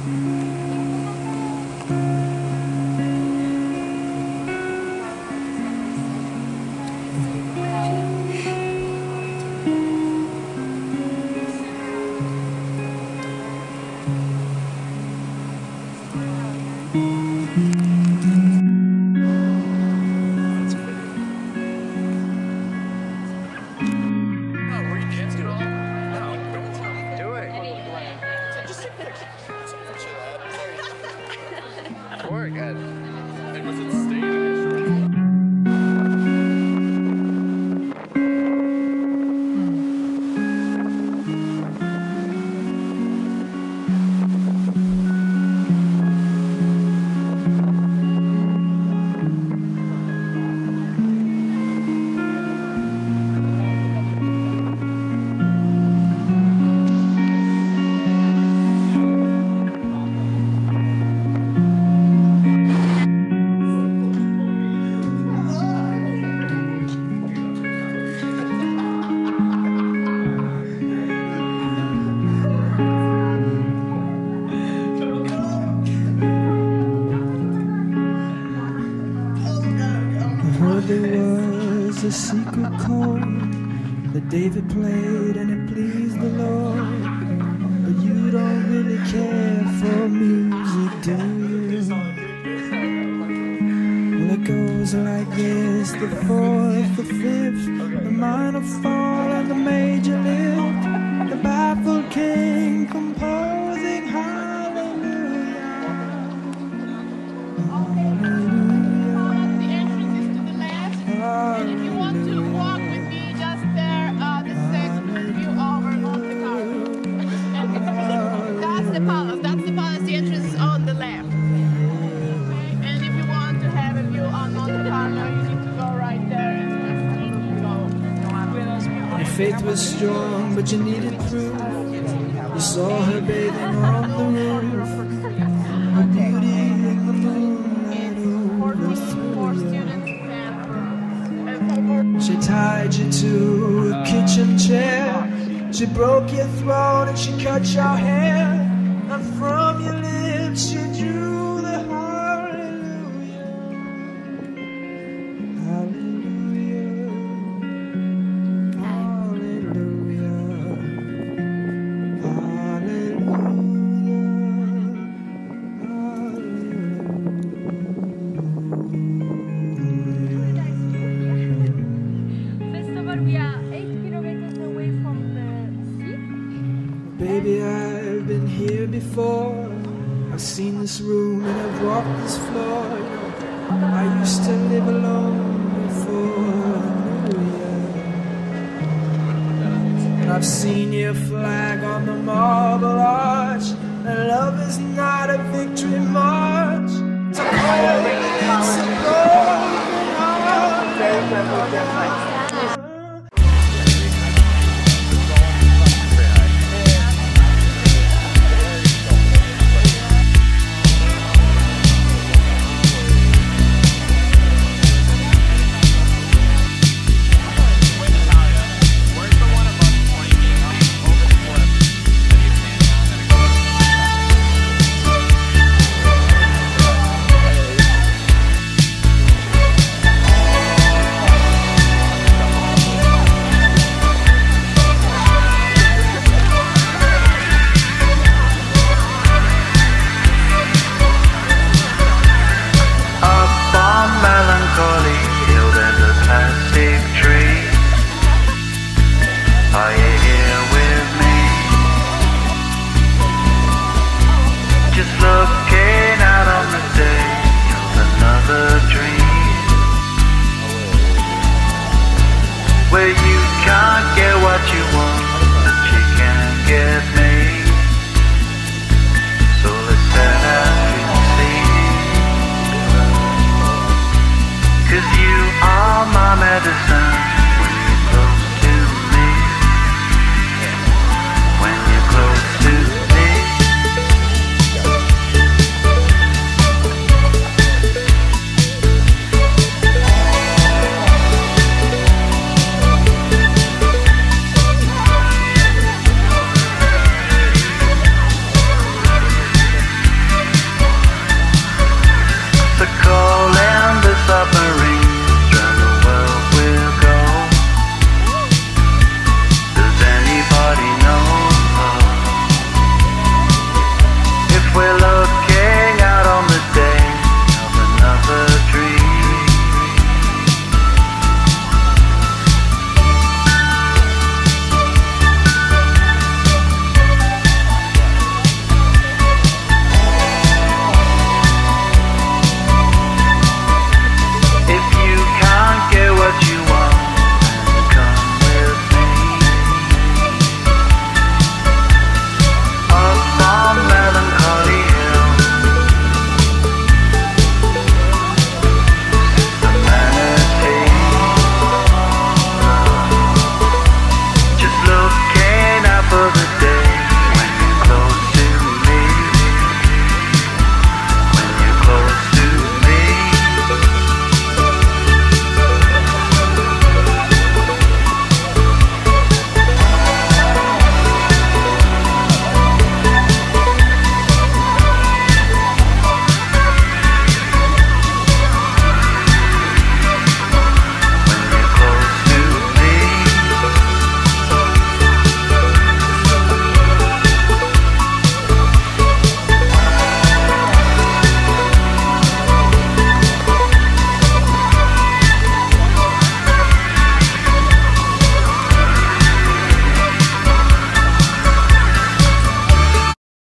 There was a secret chord that David played and it pleased the Lord. But you don't really care for music, do you? Well, it goes like this: the fourth, the fifth, the minor fall and the major lift. The baffled king composing hallelujah. And if you want to walk with me just there, this is a view over Monte Carlo. That's the palace. That's the palace. The entrance is on the left. Okay? And if you want to have a view on Monte Carlo, you need to go right there and go. Your faith was strong, but you needed proof. You saw her bathing on the roof. Her beauty in the moonlight overthrew you. She tied you to a kitchen chair. She broke your throat and she cut your hair. And from your lips she drew the hallelujah. Hallelujah. Hallelujah. We are 8 kilometers away from the sea. Baby, I've been here before. I've seen this room and I've walked this floor. I used to live alone before I knew you. And I've seen your flag on the marble arch.